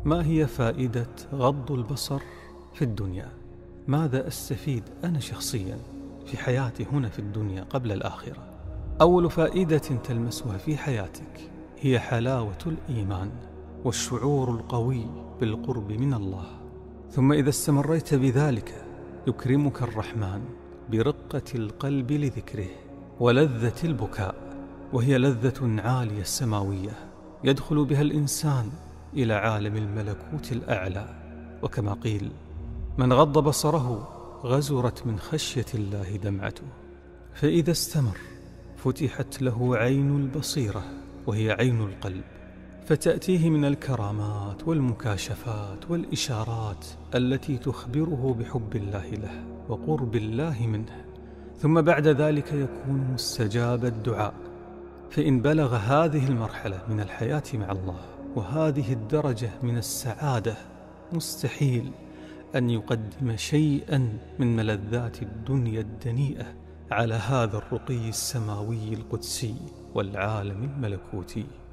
ما هي فائدة غض البصر في الدنيا؟ ماذا أستفيد أنا شخصيا في حياتي هنا في الدنيا قبل الآخرة؟ أول فائدة تلمسها في حياتك هي حلاوة الإيمان والشعور القوي بالقرب من الله. ثم إذا استمريت بذلك يكرمك الرحمن برقة القلب لذكره ولذة البكاء، وهي لذة عالية السماوية يدخل بها الإنسان إلى عالم الملكوت الأعلى. وكما قيل: من غض بصره غزرت من خشية الله دمعته. فإذا استمر فتحت له عين البصيرة وهي عين القلب، فتأتيه من الكرامات والمكاشفات والإشارات التي تخبره بحب الله له وقرب الله منه. ثم بعد ذلك يكون مستجاب الدعاء، فإن بلغ هذه المرحلة من الحياة مع الله وهذه الدرجة من السعادة مستحيل أن يقدم شيئا من ملذات الدنيا الدنيئة على هذا الرقي السماوي القدسي والعالم الملكوتي.